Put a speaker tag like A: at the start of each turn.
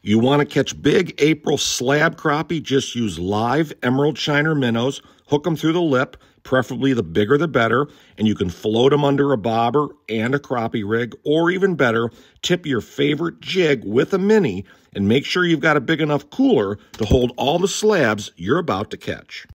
A: You want to catch big April slab crappie, just use live emerald shiner minnows, hook them through the lip, preferably the bigger the better, and you can float them under a bobber and a crappie rig, or even better, tip your favorite jig with a mini and make sure you've got a big enough cooler to hold all the slabs you're about to catch.